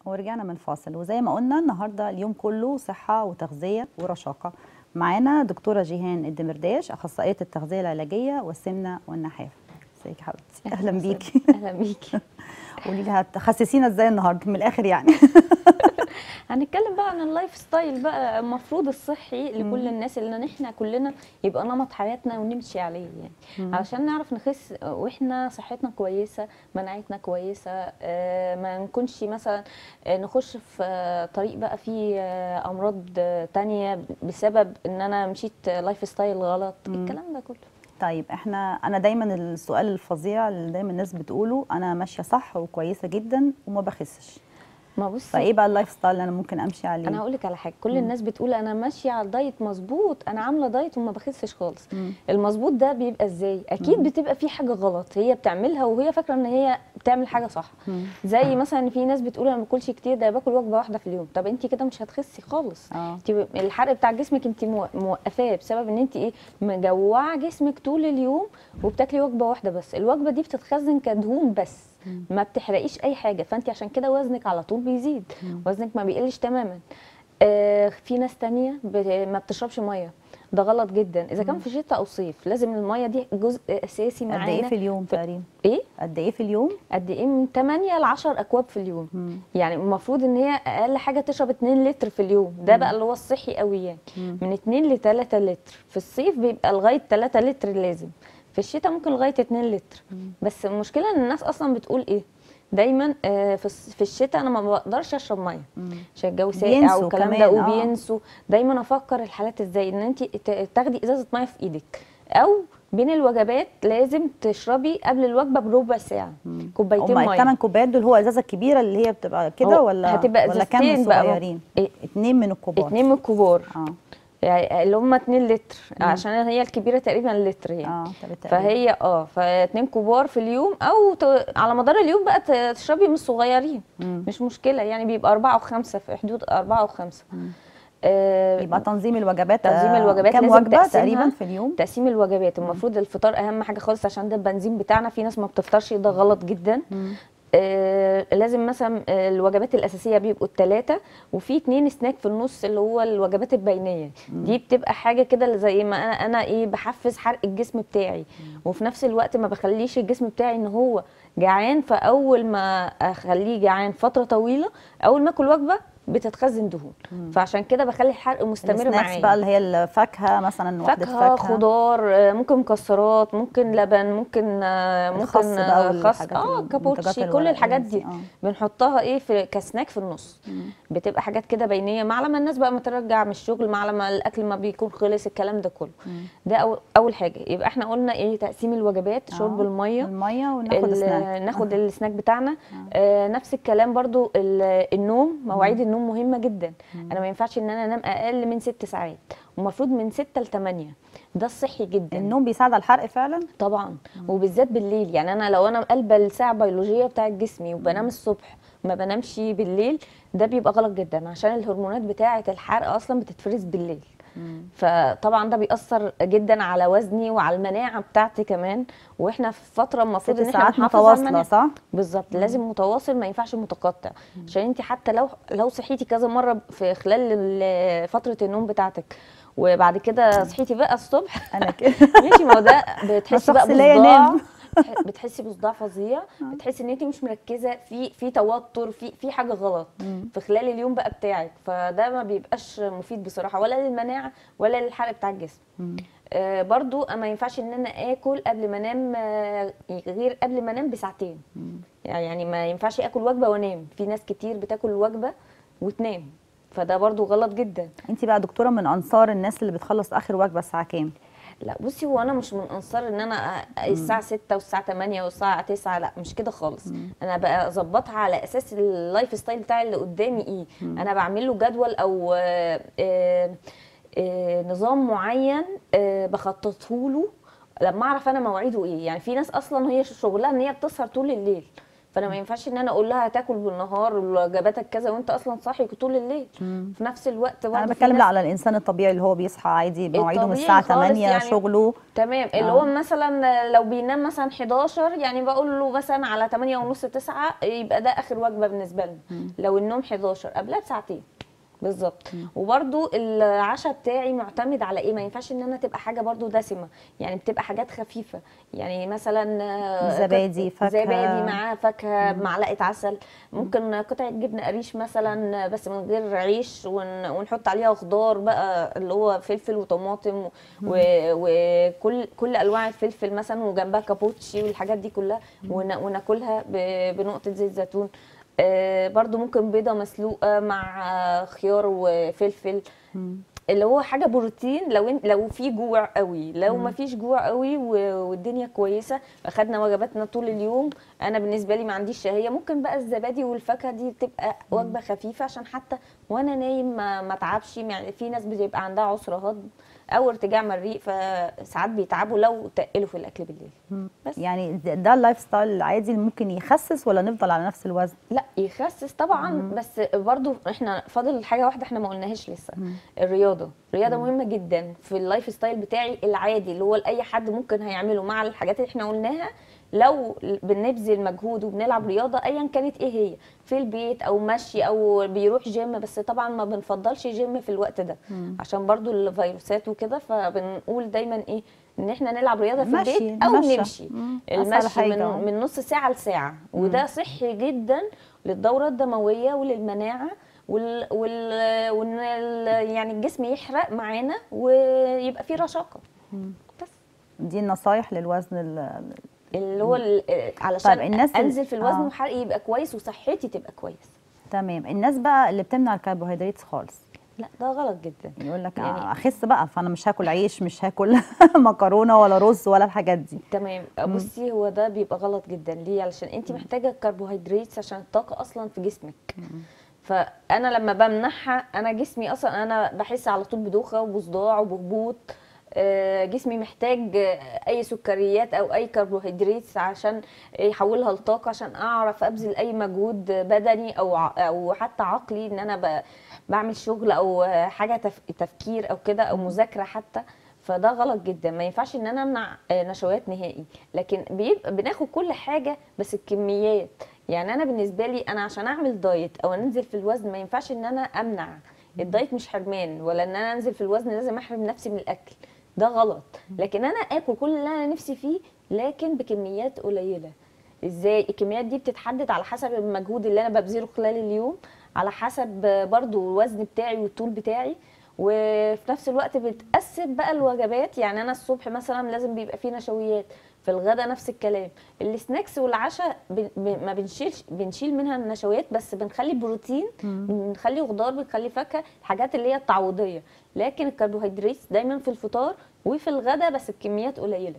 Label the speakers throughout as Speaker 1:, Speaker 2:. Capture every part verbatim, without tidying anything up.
Speaker 1: ورجعنا من الفاصل، وزي ما قلنا النهارده اليوم كله صحه وتغذيه ورشاقه. معانا دكتوره جيهان الدمرداش، اخصائيه التغذيه العلاجيه والسمنه والنحاف. ازيك يا حبيبتي؟ اهلا بيكي.
Speaker 2: اهلا بيكي.
Speaker 1: قولي لي هتخسسينا ازاي النهارده من الاخر يعني؟
Speaker 2: هنتكلم بقى عن اللايف ستايل بقى المفروض الصحي لكل الناس، اللي احنا كلنا يبقى نمط حياتنا ونمشي عليه يعني
Speaker 1: مم.
Speaker 2: علشان نعرف نخس واحنا صحتنا كويسه، مناعتنا كويسه، آه، ما نكونش مثلا آه، نخش في آه، طريق بقى فيه آه، امراض آه، تانية بسبب ان انا مشيت لايف ستايل غلط.
Speaker 1: مم.
Speaker 2: الكلام ده كله.
Speaker 1: طيب احنا انا دايما السؤال الفظيع اللي دايما الناس بتقوله، انا ماشيه صح وكويسه جدا وما بخسش،
Speaker 2: ما بصي،
Speaker 1: فايه بقى اللايف ستايل اللي انا ممكن امشي عليه؟
Speaker 2: انا هقول لك على حاجه. كل
Speaker 1: مم.
Speaker 2: الناس بتقول انا ماشيه على الدايت مظبوط، انا عامله دايت وما بخسش خالص.
Speaker 1: مم.
Speaker 2: المظبوط ده بيبقى ازاي؟ اكيد
Speaker 1: مم.
Speaker 2: بتبقى في حاجه غلط هي بتعملها وهي فاكره ان هي بتعمل حاجه صح.
Speaker 1: مم.
Speaker 2: زي مثلا في ناس بتقول انا ما باكلش كتير، ده باكل وجبه واحده في اليوم. طب انت كده مش هتخسي خالص.
Speaker 1: اه
Speaker 2: انت الحرق بتاع جسمك انت مو- موقفاه بسبب ان انت ايه، مجوعه جسمك طول اليوم وبتاكلي وجبه واحده بس. الوجبه دي بتتخزن كدهون بس، ما بتحرقيش اي حاجه، فانت عشان كده وزنك على طول بيزيد، وزنك ما بيقلش تماما. آه في ناس تانية ب- ما بتشربش ميه، ده غلط جدا. اذا كان في شتاء او صيف لازم الميه دي جزء اساسي
Speaker 1: قد ايه
Speaker 2: معانا.
Speaker 1: في اليوم
Speaker 2: في
Speaker 1: تقريبا؟
Speaker 2: ايه
Speaker 1: قد ايه في اليوم؟
Speaker 2: قد ايه؟ من ثمانية ل عشرة اكواب في اليوم.
Speaker 1: مم.
Speaker 2: يعني المفروض ان هي اقل حاجه تشرب اتنين لتر في اليوم، ده بقى اللي هو الصحي قوي يعني.
Speaker 1: مم.
Speaker 2: من اتنين ل تلاتة لتر. في الصيف بيبقى لغايه تلاتة لتر لازم، في الشتاء ممكن لغايه اتنين لتر. بس المشكله ان الناس اصلا بتقول ايه دايما، آه، في الص- في الشتاء انا ما بقدرش اشرب ميه عشان الجو ساقع
Speaker 1: بينسوا
Speaker 2: والكلام ده،
Speaker 1: كمان، آه.
Speaker 2: وبينسوا. دايما افكر الحالات ازاي ان انت ت- تاخدي ازازه ميه في ايدك، او بين الوجبات لازم تشربي قبل الوجبه بربع ساعه كوبايتين
Speaker 1: هما
Speaker 2: ميه.
Speaker 1: الثمان كوبايات دول هو ازازه كبيره اللي هي بتبقى كده،
Speaker 2: هو
Speaker 1: ولا
Speaker 2: هتبقى
Speaker 1: ولا كام
Speaker 2: ازازتين بقى،
Speaker 1: صغيرين؟
Speaker 2: إيه؟
Speaker 1: اتنين من الكبار.
Speaker 2: اتنين من الكبار،
Speaker 1: اه
Speaker 2: يعني اللي هم اتنين لتر، عشان هي الكبيره تقريبا لتر يعني.
Speaker 1: اه تقريبا.
Speaker 2: فهي اه فاتنين كبار في اليوم، او ت... على مدار اليوم بقى ت- تشربي من الصغيرين.
Speaker 1: مم.
Speaker 2: مش مشكله يعني، بيبقى اربعه وخمسه، في حدود اربعه وخمسه. آه
Speaker 1: يبقى تنظيم الوجبات،
Speaker 2: تنظيم
Speaker 1: آه
Speaker 2: الوجبات
Speaker 1: كام
Speaker 2: لازم
Speaker 1: وجبه
Speaker 2: تقسيمها
Speaker 1: تقريبا في اليوم؟
Speaker 2: تقسيم الوجبات المفروض الفطار اهم حاجه خالص، عشان ده البنزين بتاعنا. في ناس ما بتفطرش، ده غلط جدا. آه لازم مثلا آه، الوجبات الاساسيه بيبقوا الثلاثه، وفي اتنين سناك في النص اللي هو الوجبات البينيه. دي بتبقى حاجه كده اللي زي ما انا انا ايه بحفز حرق الجسم بتاعي، وفي نفس الوقت ما بخليش الجسم بتاعي ان هو جعان. فاول ما اخليه جعان فتره طويله، اول ما اكل وجبه بتتخزن دهون. فعشان كده بخلي الحرق مستمر
Speaker 1: السناكس
Speaker 2: معايا.
Speaker 1: بقى اللي هي الفاكهه مثلا، وحده
Speaker 2: فاكهه،
Speaker 1: فاكهه،
Speaker 2: خضار، آه، ممكن مكسرات، ممكن لبن، ممكن آه،
Speaker 1: الخس
Speaker 2: ممكن
Speaker 1: بقى
Speaker 2: آه، خس،
Speaker 1: والحاجات
Speaker 2: اه
Speaker 1: المنتجات
Speaker 2: كابوتشي، كل الحاجات
Speaker 1: الورقيه دي.
Speaker 2: دي
Speaker 1: اه
Speaker 2: بنحطها ايه في كسناك في النص. بتبقى حاجات كده بينيه، مع لما الناس بقى ما ترجع من الشغل، مع لما الاكل ما بيكون خلص، الكلام ده كله. ده أول, اول حاجه. يبقى احنا قلنا ايه؟ تقسيم الوجبات، شرب
Speaker 1: اه
Speaker 2: الميه،
Speaker 1: الميه، وناخد
Speaker 2: ال-
Speaker 1: سناك.
Speaker 2: ناخد السناك بتاعنا. آه نفس الكلام برضو، ال- النوم، مواعيد النوم مهمه جدا. انا ما ينفعش ان انا انام اقل من ست ساعات، ومفروض من ستة لتمانية، ده الصحي جدا.
Speaker 1: النوم بيساعد على الحرق فعلا
Speaker 2: طبعا، وبالذات بالليل. يعني انا لو انا قلبه الساعه البيولوجيه بتاعه جسمي وبنام الصبح ما بنامش بالليل، ده بيبقى غلط جدا، عشان الهرمونات بتاعه الحرق اصلا بتتفرز بالليل. فطبعا ده بيأثر جدا على وزني وعلى المناعه بتاعتي كمان. واحنا في فتره المفروض
Speaker 1: ست
Speaker 2: ان احنا
Speaker 1: ساعات
Speaker 2: بنحافظ على
Speaker 1: متواصله،
Speaker 2: المناعه.
Speaker 1: صح؟
Speaker 2: بالظبط، لازم متواصل، ما ينفعش متقطع. عشان انت حتى لو لو صحيتي كذا مره في خلال ال- فتره النوم بتاعتك، وبعد كده صحيتي بقى الصبح
Speaker 1: انا كده.
Speaker 2: ماشي، ما هو ده
Speaker 1: انا
Speaker 2: بتحسي بقى
Speaker 1: شخص لا
Speaker 2: بصداع.
Speaker 1: ينام.
Speaker 2: بتح- بتحسي بصداع فظيع، بتحسي ان انت مش مركزه في في توتر، في في حاجه غلط في خلال اليوم بقى بتاعك. فده ما بيبقاش مفيد بصراحه، ولا للمناعه ولا للحرق بتاع الجسم. آه برضو ما ينفعش ان انا اكل قبل ما انام، آه غير قبل ما انام بساعتين. يعني ما ينفعش اكل وجبه وانام. في ناس كتير بتاكل وجبه وتنام، فده برضو غلط جدا.
Speaker 1: انت بقى دكتوره من انصار الناس اللي بتخلص اخر وجبه الساعه كام؟
Speaker 2: لا بصي، هو انا مش من انصار ان انا الساعه ستة والساعه تمانية والساعه تسعة، لا مش كده خالص. انا بقى اظبطها على اساس اللايف ستايل بتاعي اللي قدامي ايه. انا بعمل له جدول او آه، آه، آه، نظام معين، آه، بخططه له لما اعرف انا مواعيده ايه. يعني في ناس اصلا هي شغلها ان هي بتسهر طول الليل، فانا ما ينفعش ان انا اقول لها تاكل بالنهار وجباتك كذا وانت اصلا صاحي طول الليل.
Speaker 1: مم.
Speaker 2: في نفس الوقت
Speaker 1: انا
Speaker 2: برضه في
Speaker 1: بتكلم لا
Speaker 2: ناس
Speaker 1: على الانسان الطبيعي اللي هو بيصحى عادي مواعيده من
Speaker 2: الطبيعي
Speaker 1: الساعه
Speaker 2: خالص
Speaker 1: تمانية
Speaker 2: يعني.
Speaker 1: شغله.
Speaker 2: تمام، اللي
Speaker 1: آه.
Speaker 2: هو مثلا لو بينام مثلا حداشر، يعني بقول له مثلا على تمانية ونص تسعة يبقى ده اخر وجبه بالنسبه لنا.
Speaker 1: مم.
Speaker 2: لو النوم حداشر قبلها بساعتين بالظبط.
Speaker 1: مم.
Speaker 2: وبرده العشاء بتاعي معتمد على ايه، ما ينفعش ان انا تبقى حاجه برده دسمه، يعني بتبقى حاجات خفيفه، يعني مثلا آه،
Speaker 1: زبادي،
Speaker 2: قط- زبادي
Speaker 1: فاكهة.
Speaker 2: معاه فاكهه،
Speaker 1: مم.
Speaker 2: معلقه عسل، ممكن قطعه جبنه قريش مثلا بس من غير عيش، ون- ونحط عليها خضار بقى اللي هو فلفل وطماطم و- وكل كل انواع الفلفل مثلا، وجنبها كابوتشي والحاجات دي كلها، ون- وناكلها ب- بنقطه زيت زيتون. آه، برضو ممكن بيضة مسلوقة مع آه، خيار وفلفل،
Speaker 1: مم.
Speaker 2: اللي هو حاجة بروتين لو انت لو في جوع قوي. لو ما
Speaker 1: مم.
Speaker 2: فيش جوع قوي و- والدنيا كويسة اخدنا وجباتنا طول اليوم، انا بالنسبة لي ما عنديش شهية، ممكن بقى الزبادي والفاكهة دي تبقى وجبة خفيفة عشان حتى وانا نايم ما ما اتعبش. يعني في ناس بيبقى عندها عسر هضم او ارتجاع مريء، فساعات بيتعبوا لو تقلوا في الاكل بالليل.
Speaker 1: مم.
Speaker 2: بس
Speaker 1: يعني ده ده اللايف ستايل العادي اللي ممكن يخسس ولا نفضل على نفس الوزن؟
Speaker 2: لا يخسس طبعا،
Speaker 1: مم.
Speaker 2: بس برضو احنا فاضل حاجه واحده احنا ما قلناهاش لسه.
Speaker 1: مم.
Speaker 2: الرياضه الرياضه
Speaker 1: مم.
Speaker 2: مهمه جدا في اللايف ستايل بتاعي العادي اللي هو لاي حد ممكن هيعمله مع الحاجات اللي احنا قلناها. لو بنبذل مجهود وبنلعب رياضه ايا كانت ايه هي، في البيت او مشي او بيروح جيم، بس طبعا ما بنفضلش جيم في الوقت ده
Speaker 1: مم.
Speaker 2: عشان برضو الفيروسات وكده، فبنقول دايما ايه ان احنا نلعب رياضه في
Speaker 1: مشي،
Speaker 2: البيت او
Speaker 1: نمشى.
Speaker 2: نمشي.
Speaker 1: مم. اسهل
Speaker 2: المشي
Speaker 1: حاجه.
Speaker 2: من من نص ساعه لساعه، وده صحي جدا للدوره الدمويه وللمناعه وال, وال... وان ال- يعني الجسم يحرق معانا ويبقى فيه رشاقه.
Speaker 1: مم.
Speaker 2: بس
Speaker 1: دي النصايح للوزن ال-
Speaker 2: اللي هو ال- علشان
Speaker 1: طيب الناس ال-
Speaker 2: انزل في الوزن
Speaker 1: آه.
Speaker 2: وحرقي يبقى كويس وصحتي تبقى كويس.
Speaker 1: تمام. الناس بقى اللي بتمنع الكربوهيدرات خالص
Speaker 2: لا ده غلط جدا.
Speaker 1: يقول لك
Speaker 2: يعني
Speaker 1: يعني اخس بقى، فانا مش هاكل عيش، مش هاكل مكرونه ولا رز ولا الحاجات دي.
Speaker 2: تمام، بصي هو ده بيبقى غلط جدا. ليه؟ علشان انت محتاجه الكربوهيدرات عشان الطاقه اصلا في جسمك. فانا لما بمنعها انا جسمي اصلا انا بحس على طول بدوخه وبصداع وبهبوط. آه، جسمي محتاج آه، اي سكريات او اي كربوهيدرات عشان يحولها لطاقه، عشان اعرف ابذل اي مجهود بدني او ع- او حتى عقلي، ان انا ب- بعمل شغل او آه، حاجه تف- تفكير او كده او مذاكره حتى. فده غلط جدا، ما ينفعش ان انا امنع آه، نشويات نهائي، لكن بيبقى بناخد كل حاجه بس الكميات. يعني انا بالنسبه لي انا عشان اعمل دايت او انزل في الوزن ما ينفعش ان انا امنع. الدايت مش حرمان، ولا ان انا انزل في الوزن لازم احرم نفسي من الاكل، ده غلط. لكن انا اكل كل اللي انا نفسي فيه لكن بكميات قليله. ازاي الكميات دي بتتحدد؟ على حسب المجهود اللي انا ببذله خلال اليوم، على حسب برضو الوزن بتاعي والطول بتاعي، وفي نفس الوقت بتقسم بقى الوجبات. يعني انا الصبح مثلا لازم بيبقى فيه نشويات، في الغدا نفس الكلام. السناكس والعشاء بن- ب- ما بنشيلش بنشيل منها النشويات، بس بنخلي بروتين، بنخلي خضار، بنخلي فاكهه، الحاجات اللي هي التعويضيه. لكن الكربوهيدرات دايما في الفطار وفي الغدا بس بكميات قليله.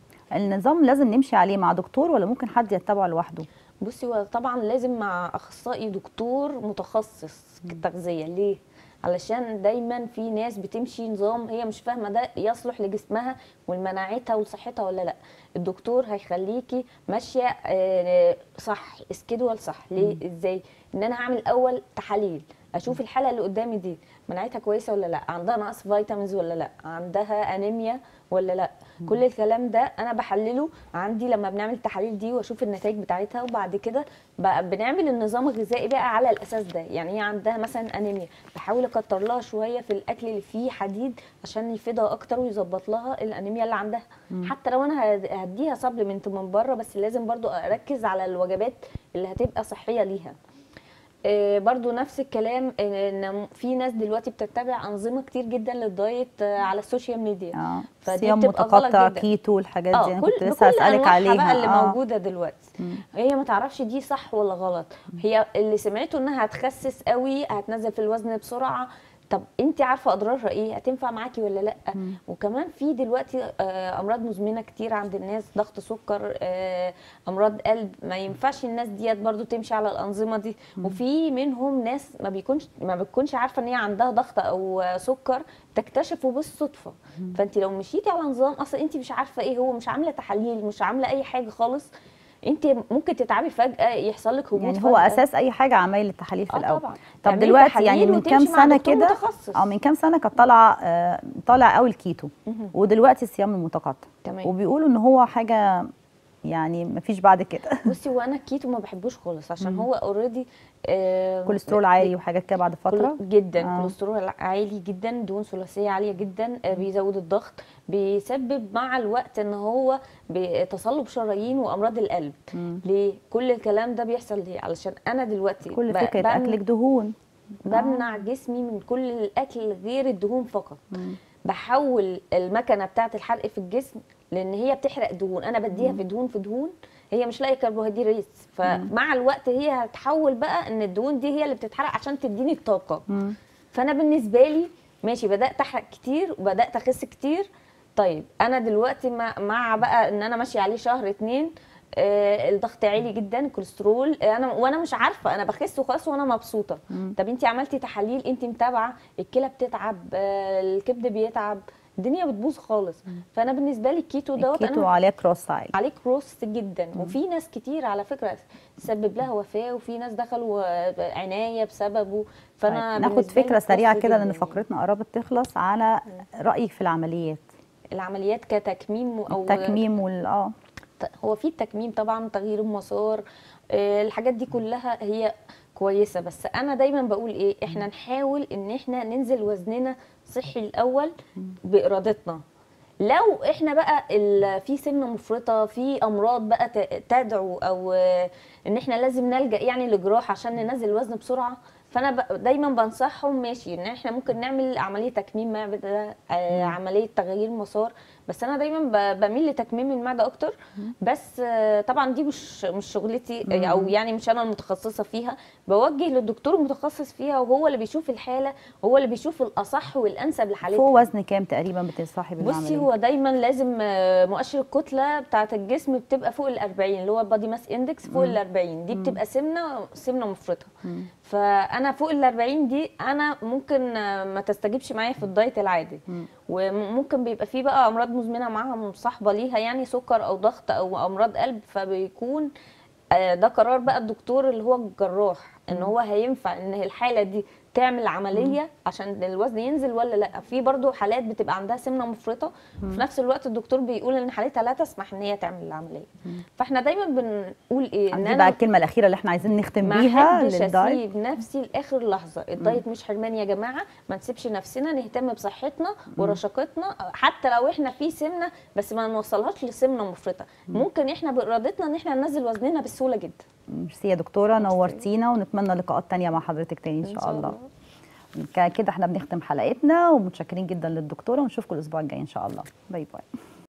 Speaker 1: النظام لازم نمشي عليه مع دكتور ولا ممكن حد يتبعه لوحده؟
Speaker 2: بصي هو طبعا لازم مع اخصائي دكتور متخصص في التغذيه. ليه؟ علشان دايما في ناس بتمشي نظام هي مش فاهمه ده يصلح لجسمها ولمناعتها ولصحتها ولا لا. الدكتور هيخليكي ماشيه آه، صح، اسكيدول صح. ليه؟ ازاي؟ ان انا هعمل اول تحاليل، اشوف الحاله اللي قدامي دي مناعتها كويسه ولا لا، عندها نقص فيتامينز ولا لا، عندها انيميا ولا لا. كل الكلام ده انا بحلله عندي لما بنعمل التحاليل دي واشوف النتائج بتاعتها، وبعد كده بقى بنعمل النظام الغذائي بقى على الاساس ده. يعني هي عندها مثلا انيميا، بحاول اكتر لها شويه في الاكل اللي فيه حديد عشان يفيدها اكتر ويظبط لها الانيميا اللي عندها. حتى لو انا هد- هديها سبلمنت من بره، بس لازم برضو اركز على الوجبات اللي هتبقى صحيه ليها. آه، برضو نفس الكلام، آه، ان في ناس دلوقتي بتتبع انظمه كتير جدا للدايت آه، على السوشيال ميديا.
Speaker 1: اه
Speaker 2: فدي
Speaker 1: صيام
Speaker 2: بتبقى غلط
Speaker 1: متقطع،
Speaker 2: جدا.
Speaker 1: كيتو، الحاجات دي
Speaker 2: اه
Speaker 1: انا
Speaker 2: كل
Speaker 1: كنت لسه
Speaker 2: بكل
Speaker 1: هسألك
Speaker 2: انواعها بقى اللي
Speaker 1: عليها. اه
Speaker 2: موجوده دلوقتي. هي ما تعرفش دي صح ولا غلط. هي اللي سمعته انها هتخسس قوي، هتنزل في الوزن بسرعه. طب انت عارفه اضرارها ايه؟ هتنفع معاكي ولا لا؟ وكمان في دلوقتي آه، امراض مزمنه كتير عند الناس، ضغط، سكر، آه، امراض قلب. ما ينفعش الناس ديت برضو تمشي على الانظمه دي. وفي منهم ناس ما بيكونش ما بتكونش عارفه ان هي عندها ضغط او آه، سكر، تكتشفه بالصدفه. فانت لو مشيتي على نظام اصلا انت مش عارفه ايه هو، مش عامله تحاليل، مش عامله اي حاجه خالص، انت ممكن تتعبي فجاه، يحصل لك هبوط
Speaker 1: يعني هو
Speaker 2: فجأة.
Speaker 1: اساس اي حاجه عمايل التحاليل في
Speaker 2: اه
Speaker 1: الاول.
Speaker 2: طبعا.
Speaker 1: طب
Speaker 2: تعملي
Speaker 1: دلوقتي يعني
Speaker 2: تحاليل
Speaker 1: من كام
Speaker 2: وتمشي مع
Speaker 1: سنه
Speaker 2: دكتور
Speaker 1: كده،
Speaker 2: متخصص.
Speaker 1: او من كام سنه كانت طالعه آه، طالع قوي الكيتو،
Speaker 2: مهم.
Speaker 1: ودلوقتي الصيام المتقطع،
Speaker 2: تمام.
Speaker 1: وبيقولوا ان هو حاجه يعني مفيش بعد كده.
Speaker 2: بصي هو انا الكيتو ما بحبوش خالص، عشان هو اوريدي
Speaker 1: كوليسترول عالي وحاجات كده بعد فتره
Speaker 2: جدا.
Speaker 1: آه.
Speaker 2: كوليسترول عالي جدا، دهون ثلاثيه عاليه جدا، آه، بيزود الضغط، بيسبب مع الوقت ان هو تصلب شرايين وامراض القلب.
Speaker 1: مم.
Speaker 2: ليه كل الكلام ده بيحصل؟ ليه؟ علشان انا دلوقتي
Speaker 1: كل
Speaker 2: ب-
Speaker 1: فكره
Speaker 2: بمنع-
Speaker 1: اكلك دهون.
Speaker 2: بمنع جسمي من كل الاكل غير الدهون فقط.
Speaker 1: مم.
Speaker 2: بحول المكنه بتاعه الحرق في الجسم، لان هي بتحرق دهون، انا بديها في دهون في دهون، هي مش لاقي كربوهيدرات، فمع الوقت هي هتحول بقى ان الدهون دي هي اللي بتتحرق عشان تديني الطاقه.
Speaker 1: مم.
Speaker 2: فانا بالنسبه لي ماشي، بدات احرق كتير وبدات اخس كتير. طيب انا دلوقتي مع, مع بقى ان انا ماشيه عليه شهر اتنين، آه الضغط عالي جدا، الكوليسترول، آه انا وانا مش عارفه، انا بخس وخلاص وانا مبسوطه.
Speaker 1: مم.
Speaker 2: طب انت عملتي تحاليل، انت متابعه، الكلى بتتعب، آه الكبد بيتعب، الدنيا بتبوظ خالص. فانا بالنسبه لي الكيتو دوت
Speaker 1: الكيتو
Speaker 2: انا
Speaker 1: عليه كروس عالي.
Speaker 2: عليه كروس جدا. وفي ناس كتير على فكره سبب لها وفاه، وفي ناس دخلوا آه، عنايه بسببه. فانا
Speaker 1: طيب ناخد
Speaker 2: بالنسبة لي
Speaker 1: فكره سريعه
Speaker 2: cross
Speaker 1: كده
Speaker 2: جداً
Speaker 1: لان فقرتنا قربت تخلص، على رايك في العمليات،
Speaker 2: العمليات كتكميم او
Speaker 1: التكميم وال اه
Speaker 2: هو في التكميم طبعا، تغيير المسار، آه، الحاجات دي كلها هي كويسه. بس انا دايما بقول ايه، احنا نحاول ان احنا ننزل وزننا صحي الاول بارادتنا. لو احنا بقى ال- في سمنه مفرطه، في امراض بقى ت- تدعو او آه، ان احنا لازم نلجا يعني لجراحه عشان ننزل الوزن بسرعه، فانا ب- دايما بنصحهم ماشي ان احنا ممكن نعمل عمليه تكميم معده، آه، عمليه تغيير مسار. بس انا دايما ب- بميل لتكميم المعده اكتر. بس آه، طبعا دي مش مش شغلتي، آه، او يعني مش انا المتخصصه فيها، بوجه للدكتور المتخصص فيها، وهو اللي بيشوف الحاله، هو اللي بيشوف الاصح والانسب لحالتها.
Speaker 1: فوق وزن كام تقريبا بتنصحي بالعمليه؟
Speaker 2: بصي هو دايما لازم آه، مؤشر الكتله بتاعه الجسم بتبقى فوق ال أربعين، اللي هو بادي ماس اندكس فوق ال أربعين، دي بتبقى سمنه سمنه مفرطه. فانا فوق ال أربعين دي انا ممكن آه، ما تستجيبش معايا في الدايت العادي، وممكن بيبقى فيه بقى امراض مزمنه معاها مصاحبه ليها، يعني سكر او ضغط او امراض قلب، فبيكون آه، ده قرار بقى الدكتور اللي هو الجراح، ان هو هينفع ان الحاله دي تعمل عمليه عشان الوزن ينزل ولا لا. في برضو حالات بتبقى عندها سمنه مفرطه، وفي نفس الوقت الدكتور بيقول ان حالتها لا تسمح ان هي تعمل العمليه. فاحنا دايما بنقول ايه، ان
Speaker 1: دي بقى
Speaker 2: انا
Speaker 1: الكلمه الاخيره اللي احنا عايزين نختم
Speaker 2: ما
Speaker 1: بيها
Speaker 2: احبش
Speaker 1: للدايت.
Speaker 2: اسيب نفسي لاخر لحظه. الدايت مش حرمان يا جماعه، ما نسيبش نفسنا، نهتم بصحتنا ورشاقتنا، حتى لو احنا في سمنه بس ما نوصلهاش لسمنه مفرطه. ممكن احنا بارادتنا ان احنا ننزل وزننا بسهوله جدا.
Speaker 1: ميرسي يا دكتوره، نورتينا، ونتمنى لقاءات تانية مع حضرتك تاني ان شاء, إن شاء الله. الله كده احنا بنختم حلقتنا، ومتشكرين جدا للدكتوره، ونشوفكم الاسبوع الجاي ان شاء الله. باي باي.